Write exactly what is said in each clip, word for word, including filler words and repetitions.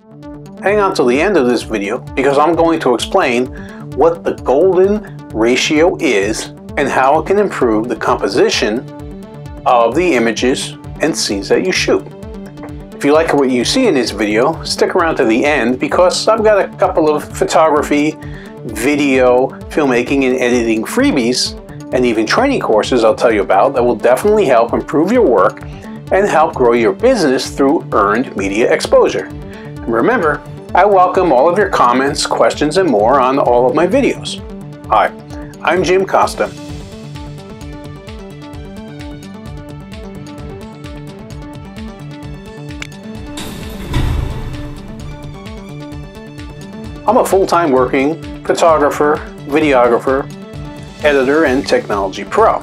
Hang on till the end of this video because I'm going to explain what the golden ratio is and how it can improve the composition of the images and scenes that you shoot. If you like what you see in this video, stick around to the end because I've got a couple of photography, video, filmmaking, and editing freebies and even training courses I'll tell you about that will definitely help improve your work and help grow your business through earned media exposure. And remember, I welcome all of your comments, questions, and more on all of my videos. Hi, I'm Jim Costa. I'm a full-time working photographer, videographer, editor, and technology pro.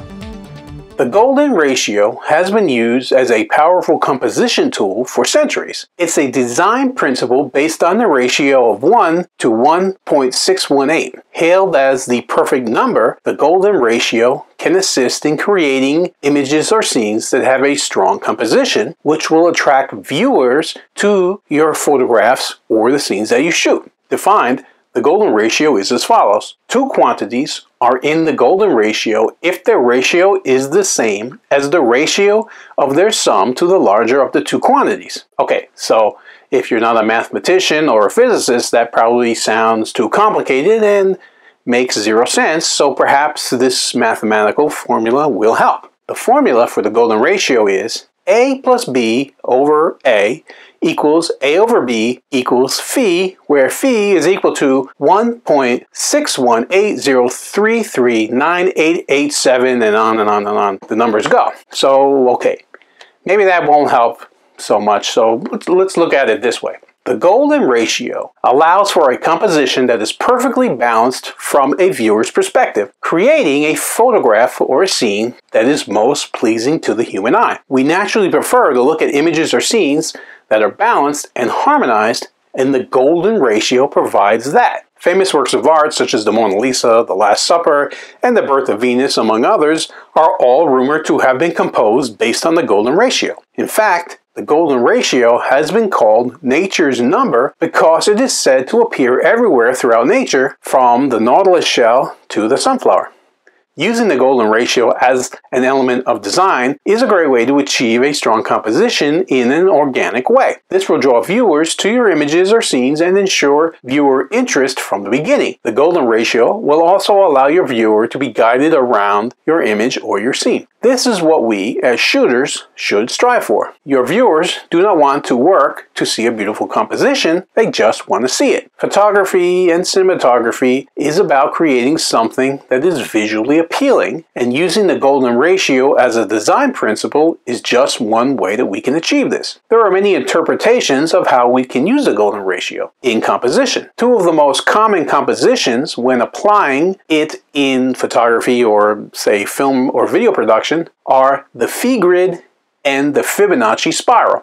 The golden ratio has been used as a powerful composition tool for centuries. It's a design principle based on the ratio of one to one point six one eight. Hailed as the perfect number, the golden ratio can assist in creating images or scenes that have a strong composition, which will attract viewers to your photographs or the scenes that you shoot. Defined, the golden ratio is as follows. Two quantities are in the golden ratio if their ratio is the same as the ratio of their sum to the larger of the two quantities. Okay, so if you're not a mathematician or a physicist, that probably sounds too complicated and makes zero sense, so perhaps this mathematical formula will help. The formula for the golden ratio is A plus B over A equals A over B equals phi, where phi is equal to one point six one eight zero three three nine eight eight seven, and on and on and on the numbers go. So, okay, maybe that won't help so much, so let's, let's look at it this way. The golden ratio allows for a composition that is perfectly balanced from a viewer's perspective, creating a photograph or a scene that is most pleasing to the human eye. We naturally prefer to look at images or scenes that are balanced and harmonized, and the golden ratio provides that. Famous works of art such as the Mona Lisa, The Last Supper, and The Birth of Venus, among others, are all rumored to have been composed based on the golden ratio. In fact, the golden ratio has been called nature's number because it is said to appear everywhere throughout nature, from the nautilus shell to the sunflower. Using the golden ratio as an element of design is a great way to achieve a strong composition in an organic way. This will draw viewers to your images or scenes and ensure viewer interest from the beginning. The golden ratio will also allow your viewer to be guided around your image or your scene. This is what we, as shooters, should strive for. Your viewers do not want to work to see a beautiful composition, they just want to see it. Photography and cinematography is about creating something that is visually appealing, and using the golden ratio as a design principle is just one way that we can achieve this. There are many interpretations of how we can use the golden ratio in composition. Two of the most common compositions when applying it in photography or, say, film or video production are the Phi Grid and the Fibonacci Spiral.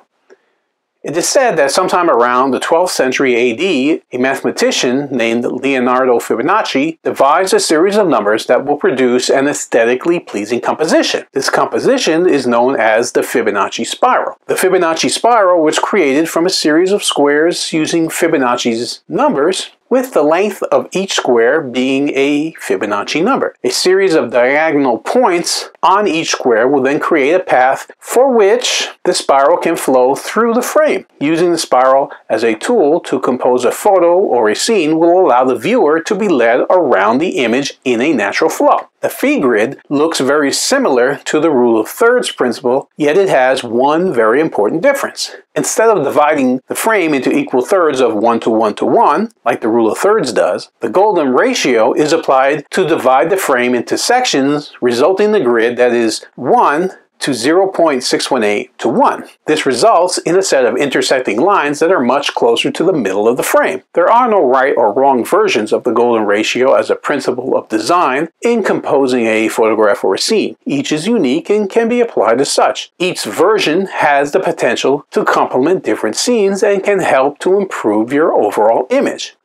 It is said that sometime around the twelfth century A D, a mathematician named Leonardo Fibonacci devised a series of numbers that will produce an aesthetically pleasing composition. This composition is known as the Fibonacci Spiral. The Fibonacci Spiral was created from a series of squares using Fibonacci's numbers, with the length of each square being a Fibonacci number. A series of diagonal points on each square will then create a path for which the spiral can flow through the frame. Using the spiral as a tool to compose a photo or a scene will allow the viewer to be led around the image in a natural flow. The Phi Grid looks very similar to the rule of thirds principle, yet it has one very important difference. Instead of dividing the frame into equal thirds of one to one to one, like the rule of thirds does, the golden ratio is applied to divide the frame into sections, resulting in the grid that is one to zero point six one eight to one. This results in a set of intersecting lines that are much closer to the middle of the frame. There are no right or wrong versions of the golden ratio as a principle of design in composing a photograph or a scene. Each is unique and can be applied as such. Each version has the potential to complement different scenes and can help to improve your overall image.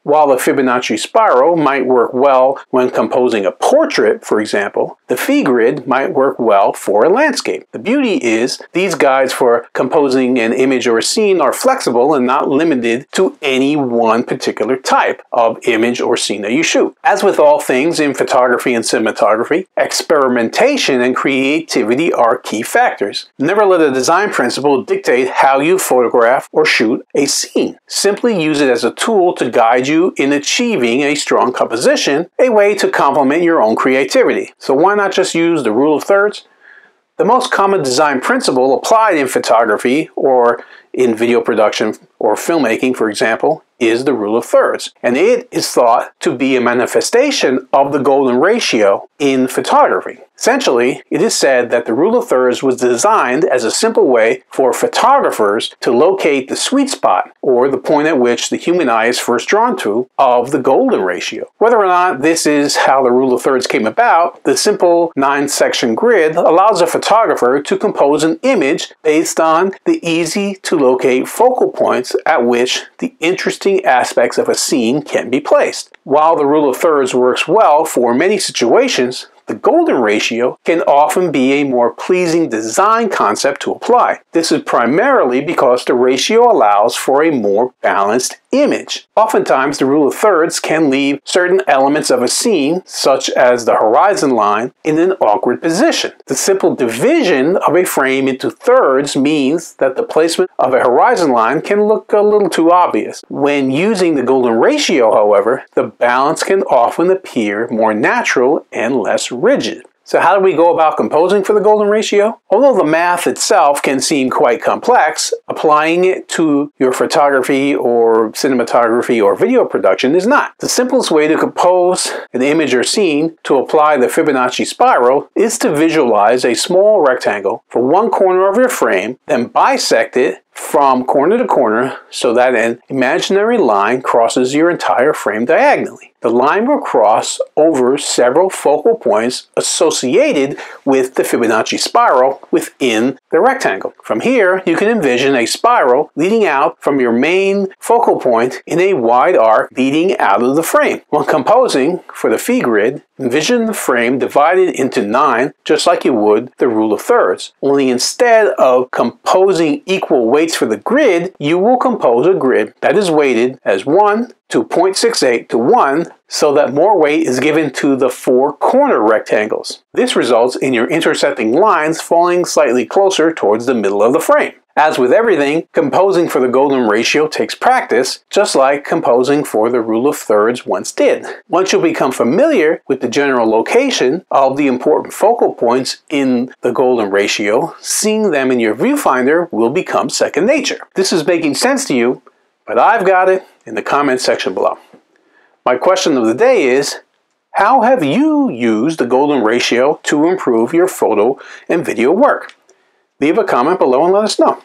While the Fibonacci Spiral might work well when composing a portrait, for example, the Phi Grid might work well for a landscape. The beauty is, these guides for composing an image or a scene are flexible and not limited to any one particular type of image or scene that you shoot. As with all things in photography and cinematography, experimentation and creativity are key factors. Never let a design principle dictate how you photograph or shoot a scene. Simply use it as a tool to guide you in achieving a strong composition, a way to complement your own creativity. So why not just use the rule of thirds? The most common design principle applied in photography or in video production or filmmaking, for example, is the rule of thirds. And it is thought to be a manifestation of the golden ratio in photography. Essentially, it is said that the rule of thirds was designed as a simple way for photographers to locate the sweet spot, or the point at which the human eye is first drawn to, of the golden ratio. Whether or not this is how the rule of thirds came about, the simple nine-section grid allows a photographer to compose an image based on the easy-to-locate focal points at which the interesting aspects of a scene can be placed. While the rule of thirds works well for many situations, the golden ratio can often be a more pleasing design concept to apply. This is primarily because the ratio allows for a more balanced image. Oftentimes, the rule of thirds can leave certain elements of a scene, such as the horizon line, in an awkward position. The simple division of a frame into thirds means that the placement of a horizon line can look a little too obvious. When using the golden ratio, however, the balance can often appear more natural and less rigid. So how do we go about composing for the golden ratio? Although the math itself can seem quite complex, applying it to your photography or cinematography or video production is not. The simplest way to compose an image or scene to apply the Fibonacci spiral is to visualize a small rectangle for one corner of your frame, then bisect it from corner to corner so that an imaginary line crosses your entire frame diagonally. The line will cross over several focal points associated with the Fibonacci spiral within the rectangle. From here, you can envision a spiral leading out from your main focal point in a wide arc leading out of the frame. When composing for the Phi Grid, envision the frame divided into nine just like you would the rule of thirds. Only instead of composing equal weights for the grid, you will compose a grid that is weighted as one to zero point six eight to one so that more weight is given to the four corner rectangles. This results in your intersecting lines falling slightly closer towards the middle of the frame. As with everything, composing for the golden ratio takes practice, just like composing for the rule of thirds once did. Once you become familiar with the general location of the important focal points in the golden ratio, seeing them in your viewfinder will become second nature. This is making sense to you, but I've got it in the comment section below. My question of the day is, how have you used the golden ratio to improve your photo and video work? Leave a comment below and let us know.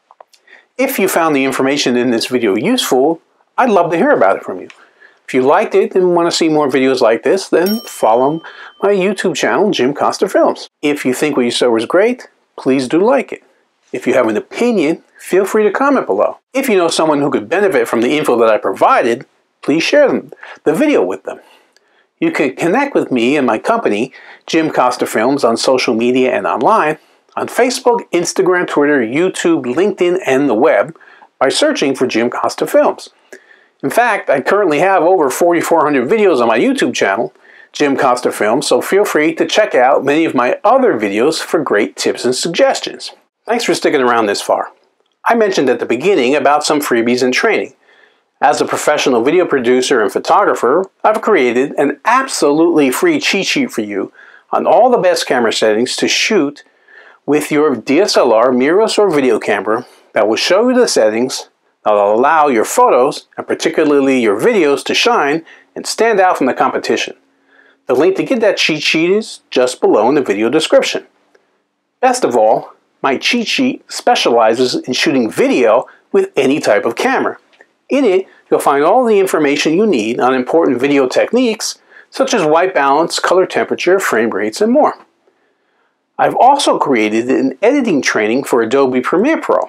If you found the information in this video useful, I'd love to hear about it from you. If you liked it and want to see more videos like this, then follow my YouTube channel, Jim Costa Films. If you think what you saw was great, please do like it. If you have an opinion, feel free to comment below. If you know someone who could benefit from the info that I provided, please share them, the video with them. You can connect with me and my company, Jim Costa Films, on social media and online, on Facebook, Instagram, Twitter, YouTube, LinkedIn, and the web by searching for Jim Costa Films. In fact, I currently have over forty-four hundred videos on my YouTube channel, Jim Costa Films, so feel free to check out many of my other videos for great tips and suggestions. Thanks for sticking around this far. I mentioned at the beginning about some freebies and training. As a professional video producer and photographer, I've created an absolutely free cheat sheet for you on all the best camera settings to shoot with your D S L R, mirrorless, or video camera that will show you the settings that will allow your photos, and particularly your videos, to shine and stand out from the competition. The link to get that cheat sheet is just below in the video description. Best of all, my cheat sheet specializes in shooting video with any type of camera. In it, you'll find all the information you need on important video techniques such as white balance, color temperature, frame rates, and more. I've also created an editing training for Adobe Premiere Pro.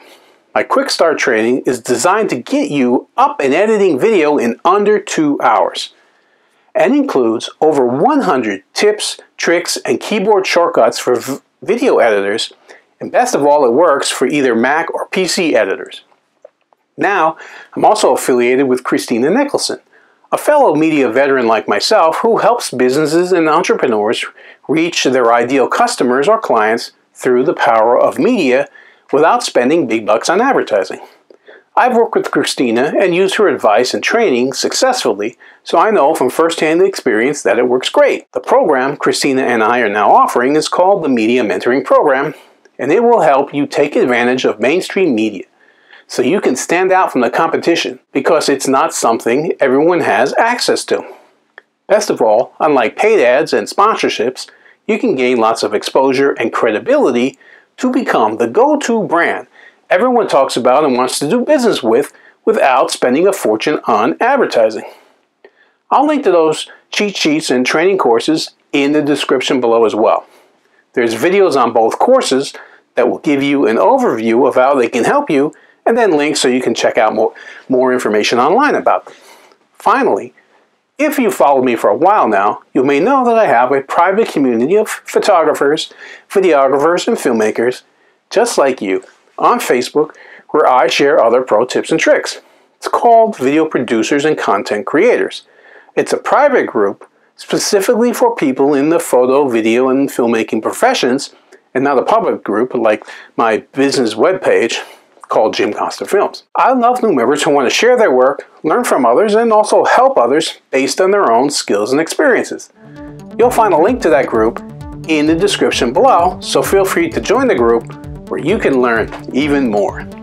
My quick start training is designed to get you up and editing video in under two hours and includes over one hundred tips, tricks, and keyboard shortcuts for v video editors, and best of all, it works for either Mac or P C editors. Now, I'm also affiliated with Christina Nicholson, a fellow media veteran like myself who helps businesses and entrepreneurs reach their ideal customers or clients through the power of media without spending big bucks on advertising. I've worked with Christina and used her advice and training successfully, so I know from first-hand experience that it works great. The program Christina and I are now offering is called the Media Mentoring Program, and it will help you take advantage of mainstream media so you can stand out from the competition because it's not something everyone has access to. Best of all, unlike paid ads and sponsorships, you can gain lots of exposure and credibility to become the go-to brand everyone talks about and wants to do business with without spending a fortune on advertising. I'll link to those cheat sheets and training courses in the description below as well. There's videos on both courses that will give you an overview of how they can help you, and then links so you can check out more, more information online about them. Finally, if you've followed me for a while now, you may know that I have a private community of photographers, videographers, and filmmakers just like you on Facebook where I share other pro tips and tricks. It's called Video Producers and Content Creators. It's a private group specifically for people in the photo, video, and filmmaking professions, and not a public group like my business webpage called Jim Costa Films. I love new members who want to share their work, learn from others, and also help others based on their own skills and experiences. You'll find a link to that group in the description below, so feel free to join the group where you can learn even more.